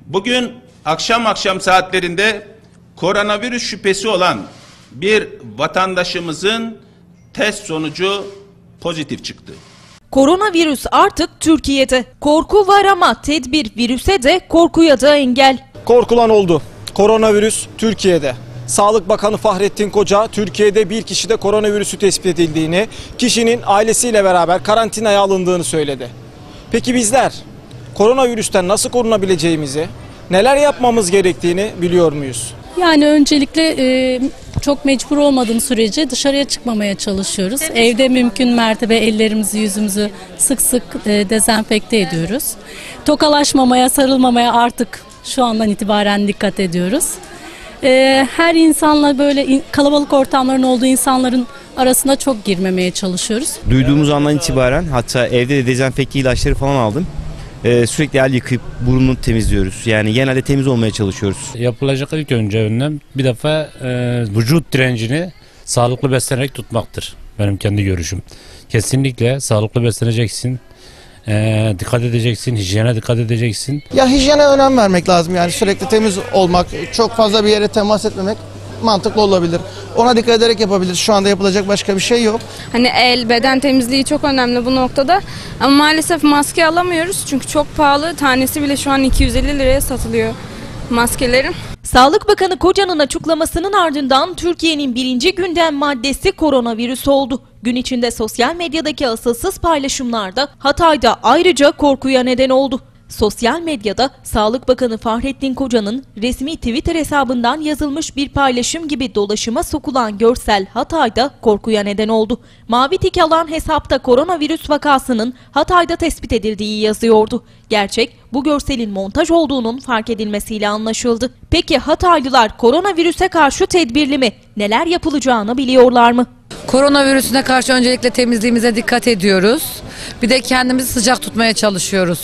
Bugün akşam saatlerinde koronavirüs şüphesi olan bir vatandaşımızın test sonucu pozitif çıktı. Koronavirüs artık Türkiye'de. Korku var ama tedbir virüse de korkuya da engel. Korkulan oldu. Koronavirüs Türkiye'de. Sağlık Bakanı Fahrettin Koca, Türkiye'de bir kişide koronavirüsü tespit edildiğini, kişinin ailesiyle beraber karantinaya alındığını söyledi. Peki bizler koronavirüsten nasıl korunabileceğimizi, neler yapmamız gerektiğini biliyor muyuz? Yani öncelikle çok mecbur olmadığım sürece dışarıya çıkmamaya çalışıyoruz. Evde mümkün mertebe ellerimizi, yüzümüzü sık sık dezenfekte ediyoruz. Tokalaşmamaya, sarılmamaya artık şu andan itibaren dikkat ediyoruz. Her insanla böyle kalabalık ortamların olduğu insanların arasına çok girmemeye çalışıyoruz. Duyduğumuz andan itibaren hatta evde de dezenfekte ilaçları falan aldım. Sürekli el yıkayıp burnunu temizliyoruz. Yani genelde temiz olmaya çalışıyoruz. Yapılacak ilk önce önlem bir defa vücut direncini sağlıklı beslenerek tutmaktır. Benim kendi görüşüm. Kesinlikle sağlıklı besleneceksin. Dikkat edeceksin, hijyene dikkat edeceksin. Ya hijyene önem vermek lazım, yani sürekli temiz olmak, çok fazla bir yere temas etmemek mantıklı olabilir. Ona dikkat ederek yapabiliriz. Şu anda yapılacak başka bir şey yok. Hani el, beden temizliği çok önemli bu noktada. Ama maalesef maske alamıyoruz çünkü çok pahalı. Tanesi bile şu an 250 liraya satılıyor maskelerin. Sağlık Bakanı Koca'nın açıklamasının ardından Türkiye'nin birinci gündem maddesi koronavirüs oldu. Gün içinde sosyal medyadaki asılsız paylaşımlarda Hatay'da ayrıca korkuya neden oldu. Sosyal medyada Sağlık Bakanı Fahrettin Koca'nın resmi Twitter hesabından yazılmış bir paylaşım gibi dolaşıma sokulan görsel Hatay'da korkuya neden oldu. Mavi tik alan hesapta koronavirüs vakasının Hatay'da tespit edildiği yazıyordu. Gerçek bu görselin montaj olduğunun fark edilmesiyle anlaşıldı. Peki Hataylılar koronavirüse karşı tedbirli mi? Neler yapılacağını biliyorlar mı? Koronavirüsüne karşı öncelikle temizliğimize dikkat ediyoruz. Bir de kendimizi sıcak tutmaya çalışıyoruz.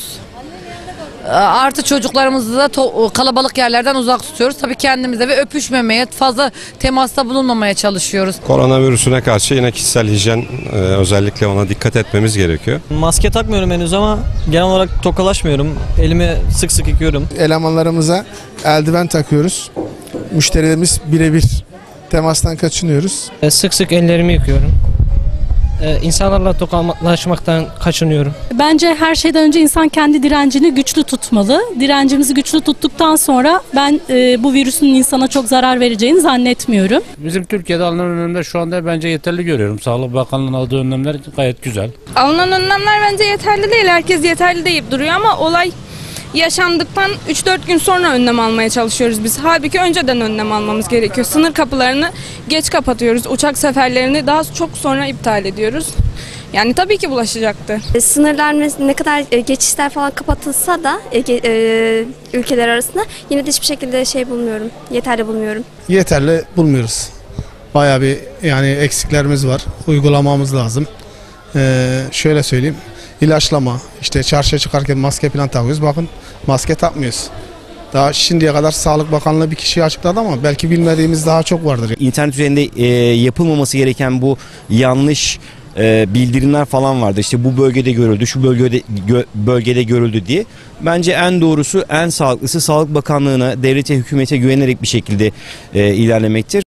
Artı çocuklarımızı da kalabalık yerlerden uzak tutuyoruz. Tabii kendimize ve öpüşmemeye, fazla temasta bulunmamaya çalışıyoruz. Koronavirüsüne karşı yine kişisel hijyen, özellikle ona dikkat etmemiz gerekiyor. Maske takmıyorum henüz ama genel olarak tokalaşmıyorum. Elimi sık sık yıkıyorum. Elemanlarımıza eldiven takıyoruz. Müşterilerimiz birebir temastan kaçınıyoruz. Sık sık ellerimi yıkıyorum. İnsanlarla tokalaşmaktan kaçınıyorum. Bence her şeyden önce insan kendi direncini güçlü tutmalı. Direncimizi güçlü tuttuktan sonra ben bu virüsün insana çok zarar vereceğini zannetmiyorum. Bizim Türkiye'de alınan önlemler şu anda bence yeterli görüyorum. Sağlık Bakanlığı'nın aldığı önlemler gayet güzel. Alınan önlemler bence yeterli değil. Herkes yeterli deyip duruyor ama olay yaşandıktan 3-4 gün sonra önlem almaya çalışıyoruz biz. Halbuki önceden önlem almamız gerekiyor. Sınır kapılarını geç kapatıyoruz. Uçak seferlerini daha çok sonra iptal ediyoruz. Yani tabii ki bulaşacaktı. Sınırlar ne kadar geçişler falan kapatılsa da ülkeler arasında yine de hiçbir şekilde bulmuyorum. Yeterli bulmuyorum. Yeterli bulmuyoruz. Bayağı bir eksiklerimiz var. Uygulamamız lazım. Şöyle söyleyeyim. İlaçlama, işte çarşıya çıkarken maske falan takıyoruz. Bakın maske takmıyoruz. Daha şimdiye kadar Sağlık Bakanlığı bir kişiyi açıkladı ama belki bilmediğimiz daha çok vardır. İnternet üzerinde yapılmaması gereken bu yanlış bildirimler falan vardı. İşte bu bölgede görüldü, şu bölgede görüldü diye. Bence en doğrusu, en sağlıklısı Sağlık Bakanlığı'na, devlete, hükümete güvenerek bir şekilde ilerlemektir.